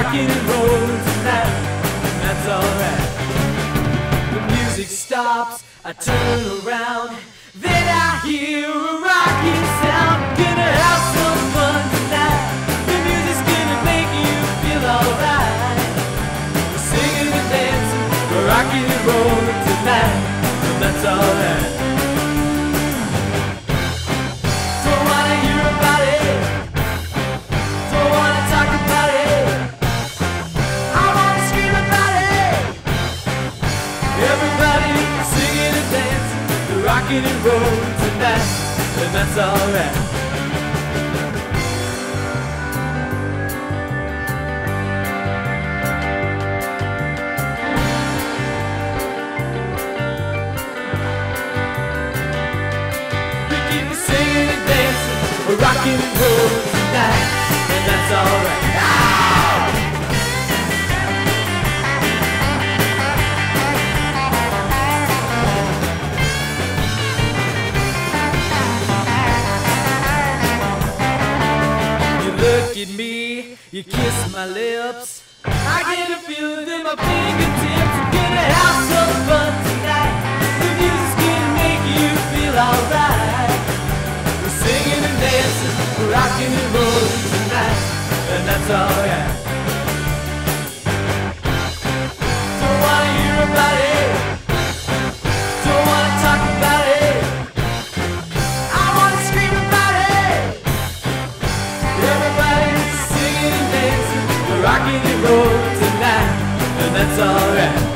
rocking and rolling tonight, and that's alright. The music stops, I turn around, then I hear a rocking sound. Gonna have some fun tonight, the music's gonna make you feel alright. We're singing and dancing, we're rocking and rolling tonight, and that's alright. Don't wanna hear about it, don't wanna talk about it, I wanna scream about it. Everybody singing and dancing, we're rocking and rolling tonight, and that's alright. We're rocking and rolling tonight, and that's alright. You look at me, you kiss my lips, I get a feeling in my fingertips. We're gonna have some fun tonight, the music's gonna make you feel alright. Singing and dancing, we're rocking and rolling tonight, and that's alright. Don't wanna hear about it, don't wanna talk about it, I wanna scream about it. Everybody's singing and dancing, we're rocking and rolling tonight, and that's alright.